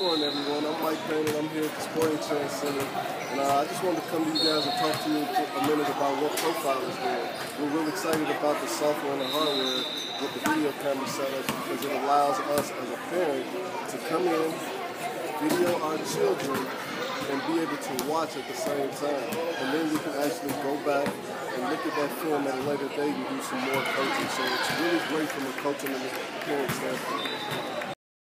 morning, everyone. I'm Mike Bennet. I'm here at the Sporting Chance Center, and I just wanted to come to you guys and talk to you for a minute about what ProFile is doing. We're really excited about the software and the hardware with the video camera setup because it allows us as a parent to come in, video our children, and be able to watch at the same time. And then we can actually go back and look at that film at a later date and do some more coaching. So it's really great from a coaching and a parent standpoint.